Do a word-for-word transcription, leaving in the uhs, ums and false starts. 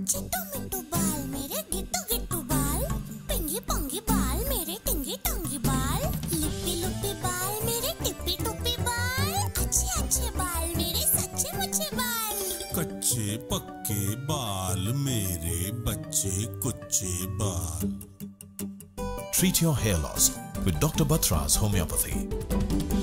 चिट्टू मिट्टू बाल मेरे गिट्टू गिट्टू बाल, पिंगी पोंगी बाल मेरे टिंगी टोंगी बाल, लिप्पी लुप्पी बाल मेरे टिप्पी टुप्पी बाल, अच्छे अच्छे बाल मेरे सच्चे मुच्चे बाल, कच्चे पक्के बाल मेरे बच्चे कुच्चे बाल। Treat your hair loss with Doctor Batra's homeopathy.